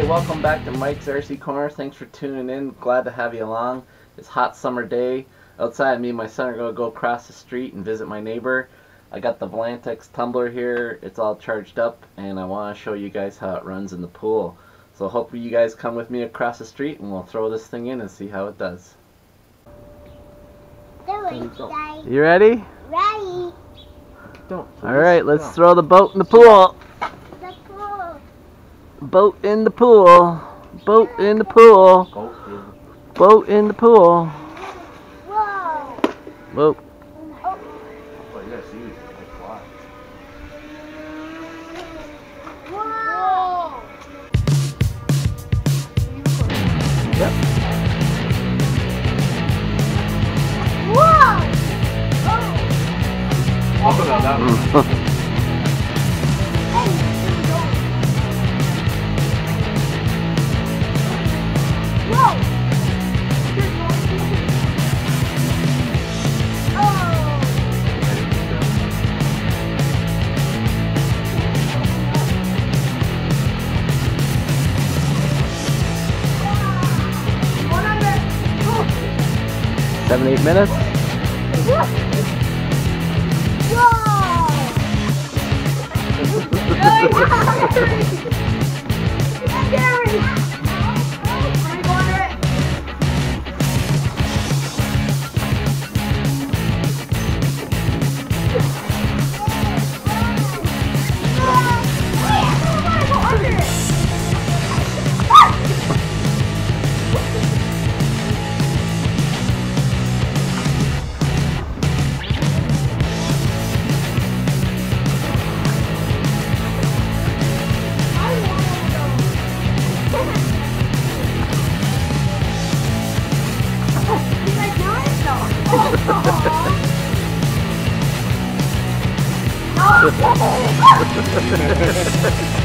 welcome back to Mike's RC Corner. Thanks for tuning in. Glad to have you along. It's a hot summer day. Outside, me and my son are going to go across the street and visit my neighbor. I got the Volantex Tumbler here. It's all charged up, and I want to show you guys how it runs in the pool. So hopefully you guys come with me across the street, and we'll throw this thing in and see how it does. You ready? Ready. Alright, let's throw the boat in the pool. Boat in the pool. Boat in the pool. Boat in the pool. Whoa. Whoa. Oh. Whoa. Yep. Whoa. Oh. Whoa. 7-8 minutes. Oh!